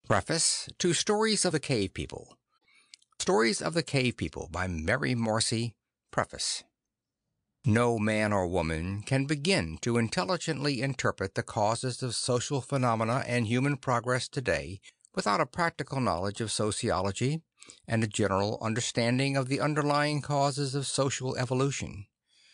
Preface to Stories of the Cave People. Stories of the Cave People by Mary Marcy. Preface. No man or woman can begin to intelligently interpret the causes of social phenomena and human progress today without a practical knowledge of sociology and a general understanding of the underlying causes of social evolution.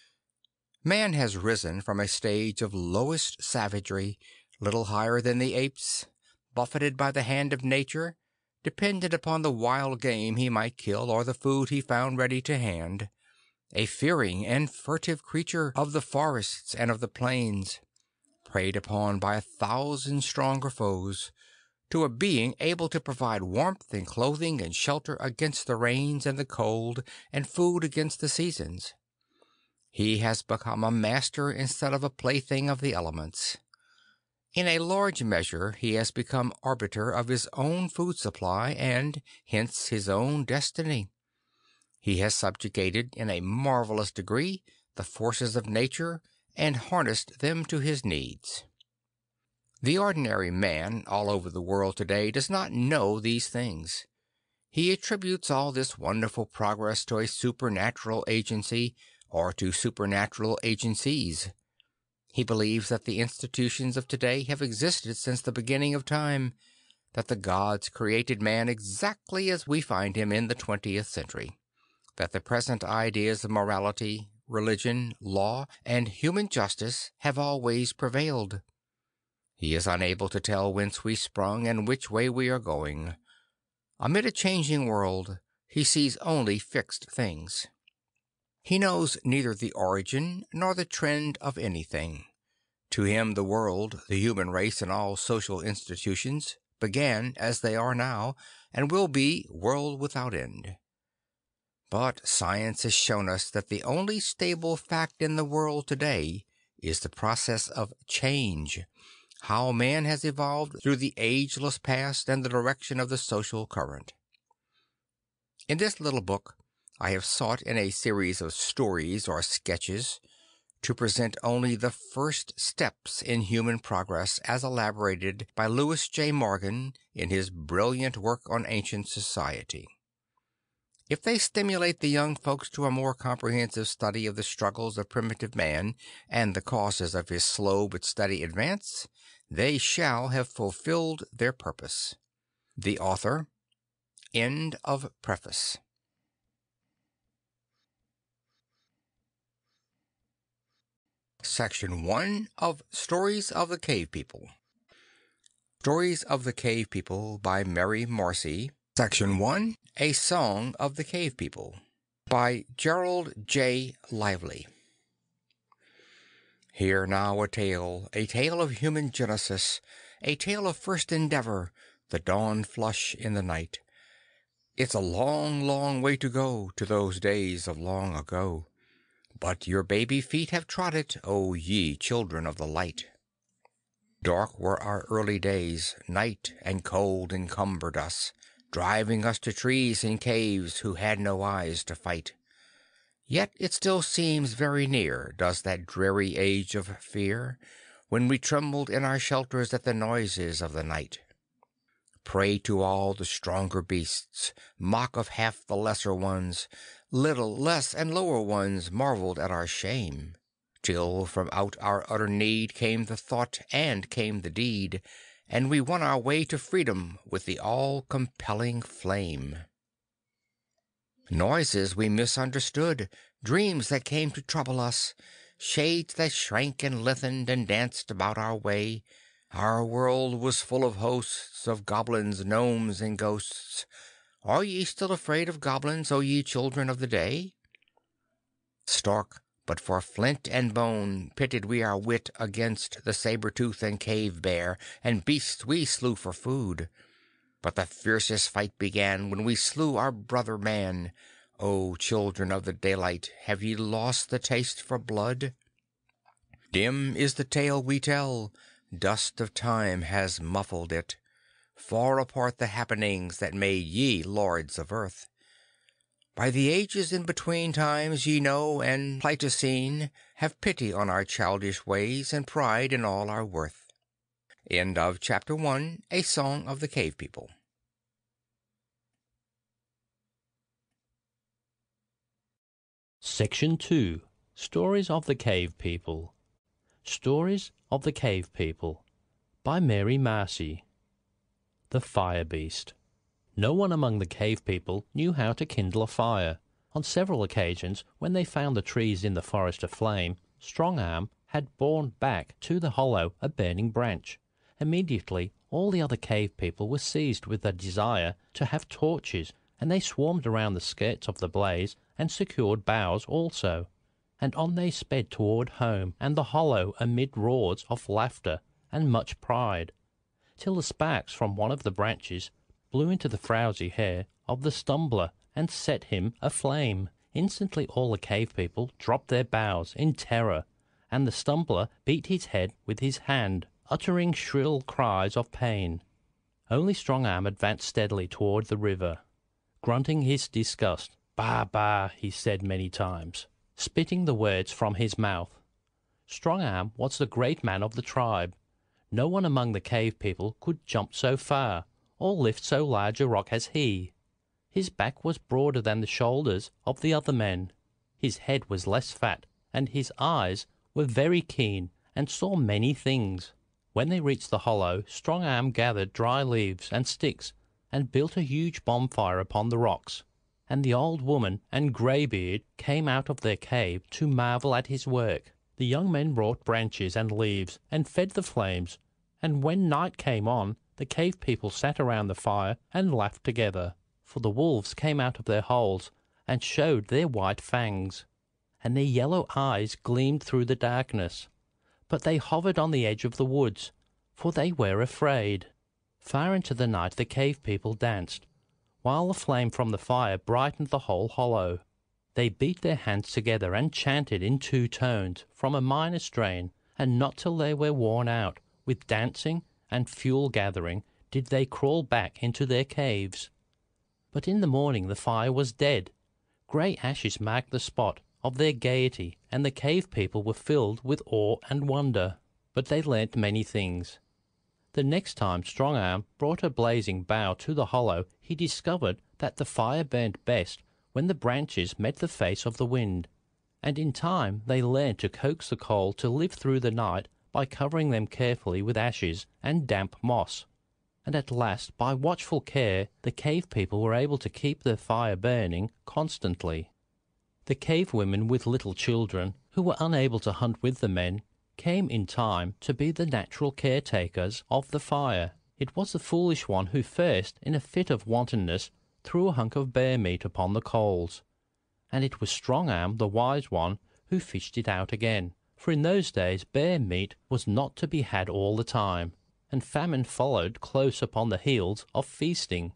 Man has risen from a stage of lowest savagery, little higher than the apes, buffeted by the hand of nature, dependent upon the wild game he might kill or the food he found ready to hand, a fearing and furtive creature of the forests and of the plains, preyed upon by 1,000 stronger foes, to a being able to provide warmth and clothing and shelter against the rains and the cold and food against the seasons. He has become a master instead of a plaything of the elements. In a large measure he has become arbiter of his own food supply and, hence, his own destiny. He has subjugated in a marvelous degree the forces of nature and harnessed them to his needs. The ordinary man all over the world today does not know these things. He attributes all this wonderful progress to a supernatural agency or to supernatural agencies. He believes that the institutions of today have existed since the beginning of time, that the gods created man exactly as we find him in the 20th century, that the present ideas of morality, religion, law, and human justice have always prevailed. He is unable to tell whence we sprung and which way we are going. Amid a changing world, he sees only fixed things. He knows neither the origin nor the trend of anything. To him the world, the human race and all social institutions, began as they are now, and will be world without end. But science has shown us that the only stable fact in the world today is the process of change, how man has evolved through the ageless past and the direction of the social current. In this little book I have sought in a series of stories or sketches to present only the first steps in human progress as elaborated by Louis J. Morgan in his brilliant work on ancient society. If they stimulate the young folks to a more comprehensive study of the struggles of primitive man and the causes of his slow but steady advance, they shall have fulfilled their purpose. The author. End of Preface. Section 1 of Stories of the Cave People. Stories of the Cave People by Mary Marcy. Section 1. A Song of the Cave People by Gerald J. Lively. Hear now a tale of human genesis, a tale of first endeavor, the dawn flush in the night. It's a long, long way to go to those days of long ago, but your baby feet have trod it, O ye children of the light. Dark were our early days, night and cold encumbered us, driving us to trees and caves who had no eyes to fight. Yet it still seems very near, does that dreary age of fear, when we trembled in our shelters at the noises of the night. Prey to all the stronger beasts, mock of half the lesser ones, little less and lower ones marveled at our shame, till from out our utter need came the thought and came the deed, and we won our way to freedom with the all-compelling flame. Noises we misunderstood, dreams that came to trouble us, shades that shrank and lengthened and danced about our way. Our world was full of hosts of goblins, gnomes, and ghosts. Are ye still afraid of goblins, O ye children of the day? Stark, but for flint and bone, pitted we our wit against the saber-tooth and cave bear, and beasts we slew for food. But the fiercest fight began when we slew our brother man. O children of the daylight, have ye lost the taste for blood? Dim is the tale we tell, dust of time has muffled it. Far apart the happenings that made ye lords of earth. By the ages in between times ye know, and Pleistocene, have pity on our childish ways and pride in all our worth. End of Chapter 1, A Song of the Cave People. Section 2. Stories of the Cave People. Stories of the Cave People by Mary Marcy. The Fire Beast. No one among the cave people knew how to kindle a fire. On several occasions, when they found the trees in the forest aflame, Strong Arm had borne back to the hollow a burning branch. Immediately, all the other cave people were seized with a desire to have torches, and they swarmed around the skirts of the blaze and secured boughs also. And on they sped toward home and the hollow amid roars of laughter and much pride, till the sparks from one of the branches blew into the frowsy hair of the stumbler and set him aflame. Instantly all the cave people dropped their boughs in terror, and the stumbler beat his head with his hand, uttering shrill cries of pain. Only Strong Arm advanced steadily toward the river, grunting his disgust. "Bah, bah," he said many times, spitting the words from his mouth. Strong Arm was the great man of the tribe. No one among the cave people could jump so far or lift so large a rock as he. His back was broader than the shoulders of the other men. His head was less fat, and his eyes were very keen and saw many things. When they reached the hollow, Strong Arm gathered dry leaves and sticks and built a huge bonfire upon the rocks. And the old woman and Greybeard came out of their cave to marvel at his work. The young men brought branches and leaves and fed the flames, and when night came on, the cave people sat around the fire and laughed together. For the wolves came out of their holes and showed their white fangs, and their yellow eyes gleamed through the darkness. But they hovered on the edge of the woods, for they were afraid. Far into the night the cave people danced, while the flame from the fire brightened the whole hollow. They beat their hands together and chanted in two tones from a minor strain, and not till they were worn out with dancing and fuel gathering did they crawl back into their caves. But in the morning the fire was dead. Grey ashes marked the spot of their gaiety, and the cave people were filled with awe and wonder. But they learnt many things. The next time Strong Arm brought a blazing bough to the hollow, he discovered that the fire burned best when the branches met the face of the wind, and in time they learned to coax the coal to live through the night by covering them carefully with ashes and damp moss. And at last, by watchful care, the cave people were able to keep the fire burning constantly. The cave women with little children, who were unable to hunt with the men, came in time to be the natural caretakers of the fire. It was the foolish one who first, in a fit of wantonness, threw a hunk of bear meat upon the coals, and it was Strong Arm, the wise one, who fished it out again. For in those days bear meat was not to be had all the time, and famine followed close upon the heels of feasting.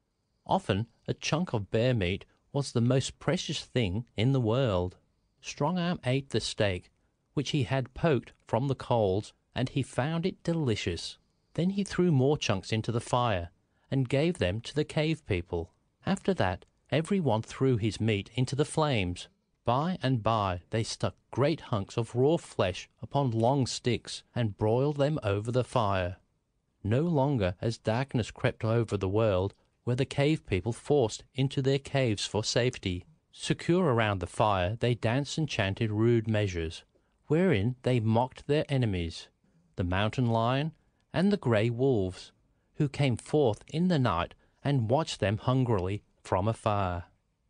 Often a chunk of bear meat was the most precious thing in the world. Strong Arm ate the steak, which he had poked from the coals, and he found it delicious. Then he threw more chunks into the fire, and gave them to the cave people. After that, every one threw his meat into the flames. By and by they stuck great hunks of raw flesh upon long sticks, and broiled them over the fire. No longer, as darkness crept over the world, were the cave people forced into their caves for safety. Secure around the fire, they danced and chanted rude measures, wherein they mocked their enemies, the mountain lion and the grey wolves, who came forth in the night and watched them hungrily from afar.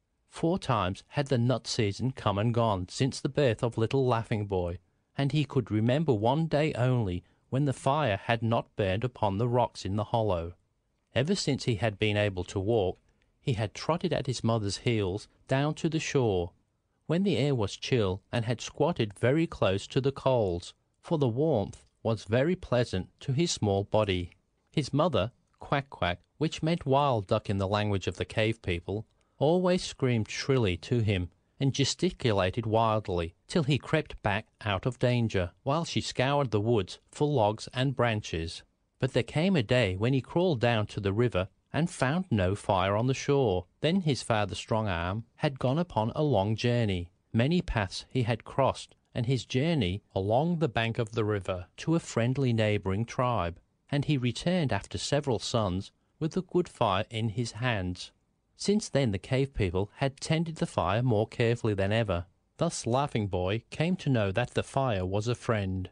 4 times had the nut season come and gone since the birth of little Laughing Boy, and he could remember one day only when the fire had not burned upon the rocks in the hollow. Ever since he had been able to walk, he had trotted at his mother's heels down to the shore, when the air was chill, and had squatted very close to the coals, for the warmth was very pleasant to his small body. His mother, Quack Quack, which meant wild duck in the language of the cave people, always screamed shrilly to him and gesticulated wildly till he crept back out of danger, while she scoured the woods for logs and branches. But there came a day when he crawled down to the river and found no fire on the shore. Then his father Strong Arm had gone upon a long journey. Many paths he had crossed, and his journey along the bank of the river to a friendly neighbouring tribe. and he returned after several suns with a good fire in his hands. Since then the cave people had tended the fire more carefully than ever. Thus Laughing Boy came to know that the fire was a friend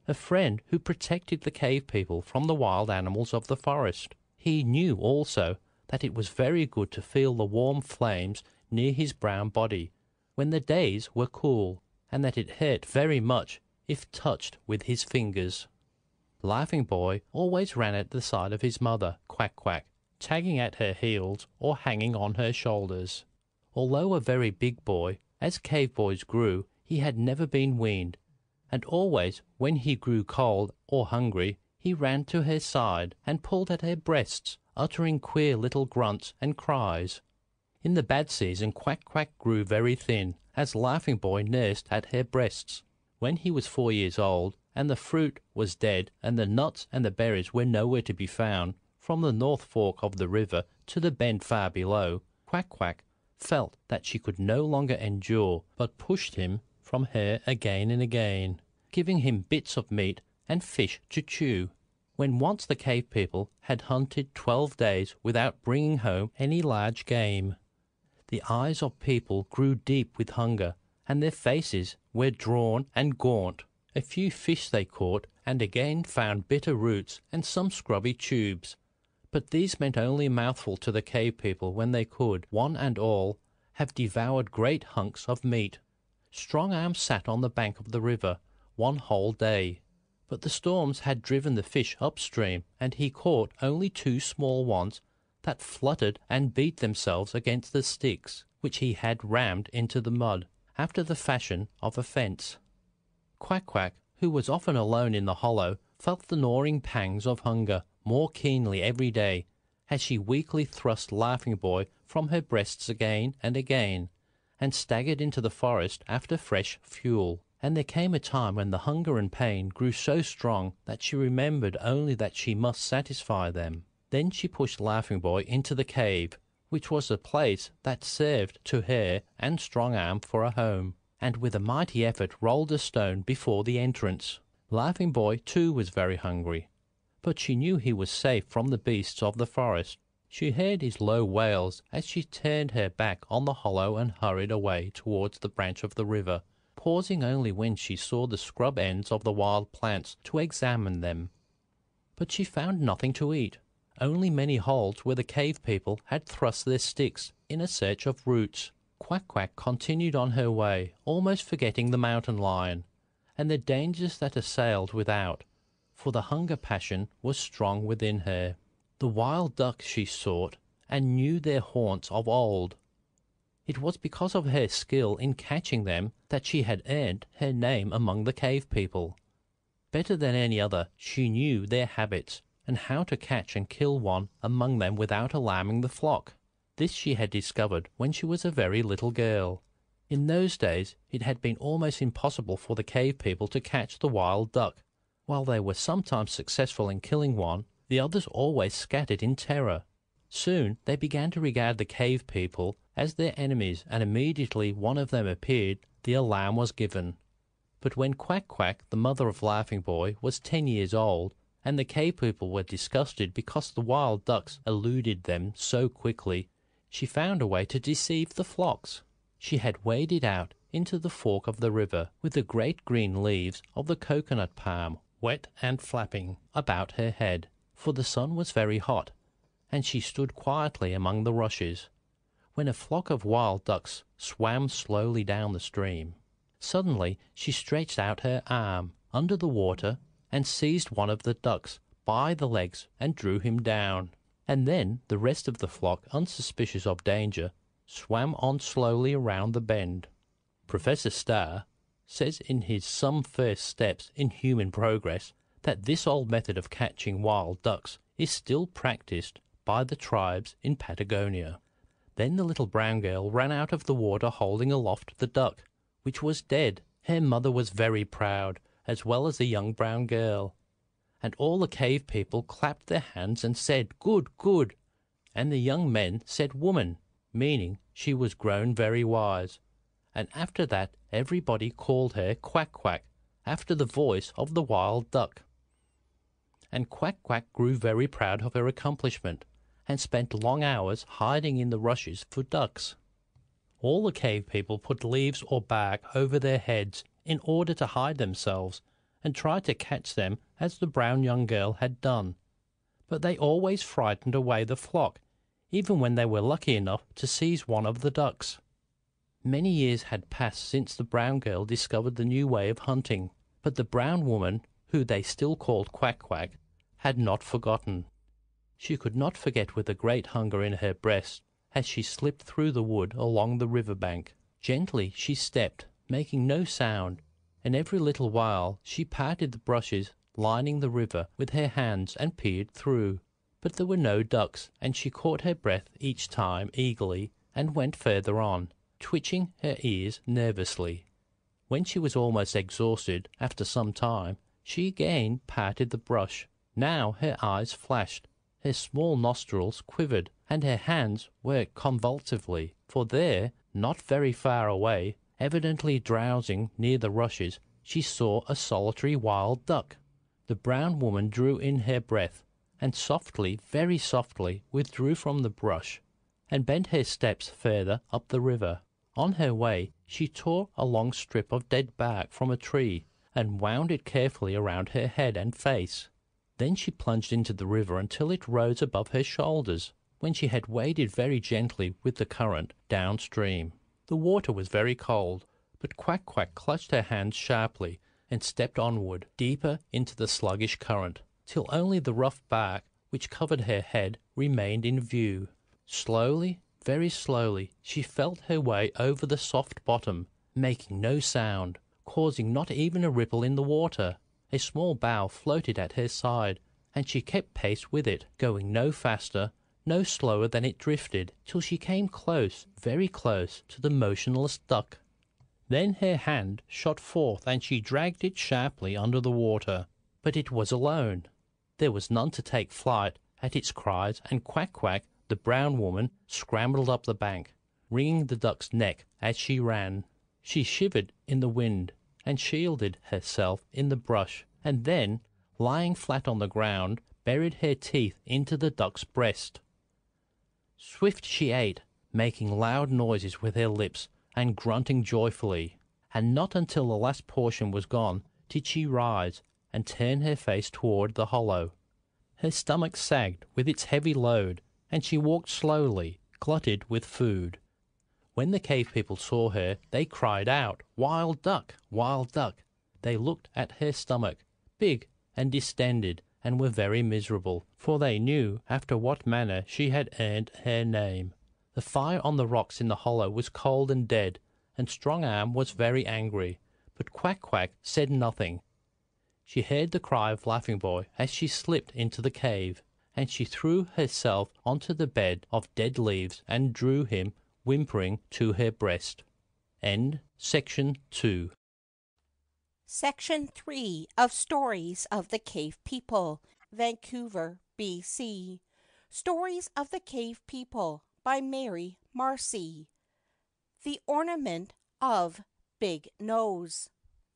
who protected the cave people from the wild animals of the forest. He knew also that it was very good to feel the warm flames near his brown body when the days were cool, and that it hurt very much if touched with his fingers. Laughing Boy always ran at the side of his mother, Quack Quack, tagging at her heels or hanging on her shoulders. Although a very big boy, as cave boys grew, he had never been weaned, and always when he grew cold or hungry, he ran to her side and pulled at her breasts, uttering queer little grunts and cries. In the bad season Quack Quack grew very thin, as Laughing Boy nursed at her breasts. When he was 4 years old, and the fruit was dead, and the nuts and the berries were nowhere to be found, from the north fork of the river to the bend far below, Quack Quack felt that she could no longer endure, but pushed him from her again and again, giving him bits of meat and fish to chew. When once the cave people had hunted 12 days without bringing home any large game, the eyes of people grew deep with hunger, and their faces were drawn and gaunt. A few fish they caught, and again found bitter roots and some scrubby tubes. But these meant only a mouthful to the cave people when they could, one and all, have devoured great hunks of meat. Strong Arm sat on the bank of the river one whole day, but the storms had driven the fish upstream, and he caught only 2 small ones that fluttered and beat themselves against the sticks, which he had rammed into the mud, after the fashion of a fence. Quack Quack, who was often alone in the hollow, felt the gnawing pangs of hunger more keenly every day, as she weakly thrust Laughing Boy from her breasts again and again, and staggered into the forest after fresh fuel. And there came a time when the hunger and pain grew so strong that she remembered only that she must satisfy them. Then she pushed Laughing Boy into the cave, which was a place that served to her and Strong Arm for a home, and with a mighty effort rolled a stone before the entrance. Laughing Boy too was very hungry, but she knew he was safe from the beasts of the forest. She heard his low wails as she turned her back on the hollow and hurried away towards the branch of the river, pausing only when she saw the scrub ends of the wild plants to examine them. But she found nothing to eat, only many holes where the cave people had thrust their sticks in a search of roots. Quack Quack continued on her way, almost forgetting the mountain lion and the dangers that assailed without, for the hunger passion was strong within her. The wild ducks she sought, and knew their haunts of old. It was because of her skill in catching them that she had earned her name among the cave people. Better than any other she knew their habits, and how to catch and kill one among them without alarming the flock. This she had discovered when she was a very little girl. In those days it had been almost impossible for the cave people to catch the wild duck. While they were sometimes successful in killing one, the others always scattered in terror. Soon they began to regard the cave people as their enemies, and immediately one of them appeared, the alarm was given. But when Quack Quack, the mother of Laughing Boy, was 10 years old, and the cave people were disgusted because the wild ducks eluded them so quickly, she found a way to deceive the flocks. She had waded out into the fork of the river with the great green leaves of the coconut palm wet and flapping about her head, for the sun was very hot, and she stood quietly among the rushes, when a flock of wild ducks swam slowly down the stream. Suddenly she stretched out her arm under the water and seized one of the ducks by the legs and drew him down. And then the rest of the flock, unsuspicious of danger, swam on slowly around the bend. Professor Starr says in his Some First Steps in Human Progress that this old method of catching wild ducks is still practiced by the tribes in Patagonia. Then the little brown girl ran out of the water holding aloft the duck, which was dead. Her mother was very proud, as well as the young brown girl. And all the cave people clapped their hands and said, "Good, good." And the young men said, "Woman," meaning she was grown very wise. And after that everybody called her Quack Quack, after the voice of the wild duck. and Quack Quack grew very proud of her accomplishment, and spent long hours hiding in the rushes for ducks. All the cave people put leaves or bark over their heads in order to hide themselves, and tried to catch them as the brown young girl had done. But they always frightened away the flock, even when they were lucky enough to seize one of the ducks. Many years had passed since the brown girl discovered the new way of hunting, but the brown woman, who they still called Quack Quack, had not forgotten. She could not forget with a great hunger in her breast as she slipped through the wood along the river bank. Gently she stepped, making no sound, and every little while she parted the bushes lining the river with her hands and peered through. But there were no ducks, and she caught her breath each time eagerly and went further on, twitching her ears nervously. When she was almost exhausted, after some time, she again parted the brush. Now her eyes flashed, her small nostrils quivered, and her hands worked convulsively, for there, not very far away, evidently drowsing near the rushes, she saw a solitary wild duck. The brown woman drew in her breath, and softly, very softly, withdrew from the brush, and bent her steps further up the river. On her way she tore a long strip of dead bark from a tree, and wound it carefully around her head and face. Then she plunged into the river until it rose above her shoulders, when she had waded very gently with the current downstream. The water was very cold, but Quack Quack clutched her hands sharply and stepped onward, deeper into the sluggish current, till only the rough bark which covered her head remained in view. Slowly, very slowly, she felt her way over the soft bottom, making no sound, causing not even a ripple in the water. A small bough floated at her side, and she kept pace with it, going no faster, no slower than it drifted, till she came close, very close, to the motionless duck. Then her hand shot forth, and she dragged it sharply under the water. But it was alone. There was none to take flight at its cries, and Quack Quack, the brown woman, scrambled up the bank, wringing the duck's neck as she ran. She shivered in the wind, and shielded herself in the brush, and then, lying flat on the ground, buried her teeth into the duck's breast. Swift she ate, making loud noises with her lips, and grunting joyfully, and not until the last portion was gone did she rise and turn her face toward the hollow. Her stomach sagged with its heavy load, and she walked slowly, glutted with food. When the cave people saw her, they cried out, "Wild duck! Wild duck!" They looked at her stomach, big and distended, and were very miserable, for they knew after what manner she had earned her name. The fire on the rocks in the hollow was cold and dead, and Strong Arm was very angry, but Quack Quack said nothing. She heard the cry of Laughing Boy as she slipped into the cave, and she threw herself onto the bed of dead leaves and drew him, whimpering, to her breast. End section 2. Section 3 of Stories of the Cave People, Vancouver, BC. Stories of the Cave People by Marcy. The Ornament of Big Nose.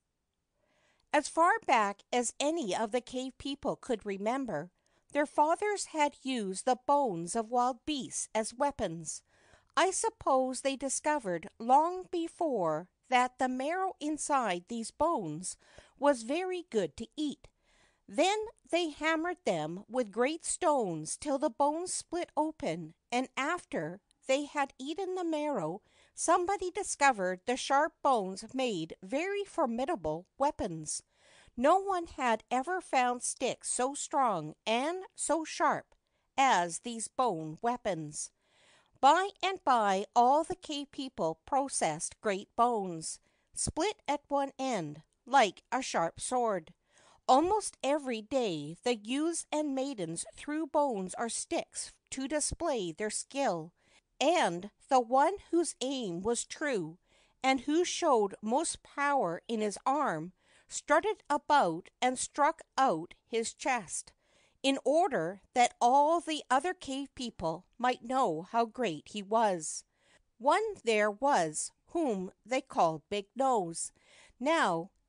As far back as any of the cave people could remember, their fathers had used the bones of wild beasts as weapons. I suppose they discovered long before that the marrow inside these bones was very good to eat. Then they hammered them with great stones till the bones split open, and after they had eaten the marrow, somebody discovered the sharp bones made very formidable weapons. No one had ever found sticks so strong and so sharp as these bone weapons. By and by all the cave people possessed great bones, split at one end, like a sharp sword. Almost every day the youths and maidens threw bones or sticks to display their skill, and the one whose aim was true, and who showed most power in his arm, strutted about and struck out his chest, in order that all the other cave people might know how great he was. One there was whom they called Big Nose. Now,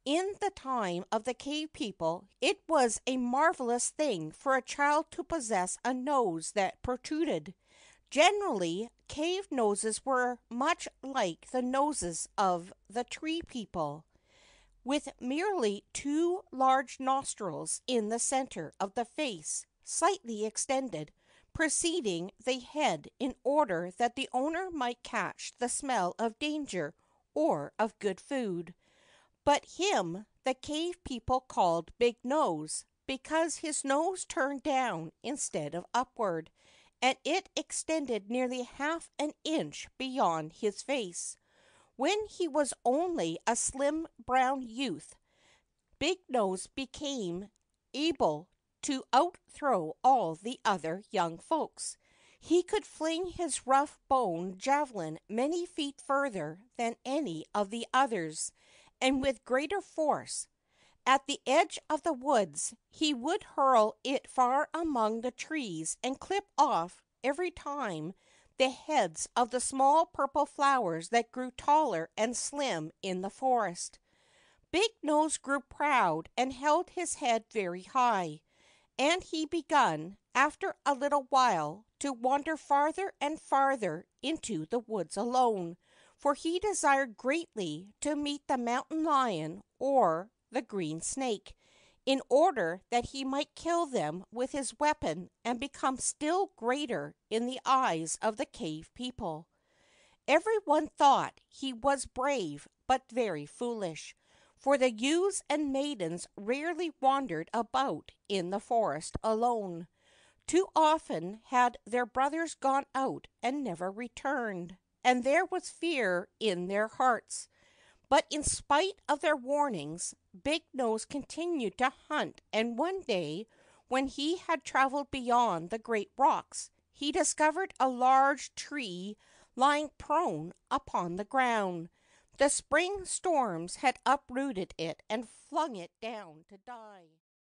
In the time of the cave people, it was a marvelous thing for a child to possess a nose that protruded. Generally, cave noses were much like the noses of the tree people, with merely two large nostrils in the center of the face, slightly extended, preceding the head in order that the owner might catch the smell of danger or of good food. But him the cave people called Big Nose, because his nose turned down instead of upward, and it extended nearly half an inch beyond his face. When he was only a slim brown youth, Big Nose became able to outthrow all the other young folks. He could fling his rough bone javelin many feet further than any of the others, and with greater force. At the edge of the woods, he would hurl it far among the trees and clip off every time the heads of the small purple flowers that grew taller and slim in the forest. Big Nose grew proud and held his head very high, and he begun, after a little while, to wander farther and farther into the woods alone, for he desired greatly to meet the mountain lion or the green snake, in order that he might kill them with his weapon and become still greater in the eyes of the cave people. Every one thought he was brave but very foolish, for the youths and maidens rarely wandered about in the forest alone. Too often had their brothers gone out and never returned, and there was fear in their hearts. But in spite of their warnings, Big Nose continued to hunt, and one day, when he had traveled beyond the great rocks, he discovered a large tree lying prone upon the ground. The spring storms had uprooted it and flung it down to die.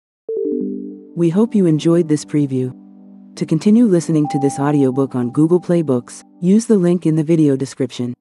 We hope you enjoyed this preview. To continue listening to this audiobook on Google Play Books, use the link in the video description.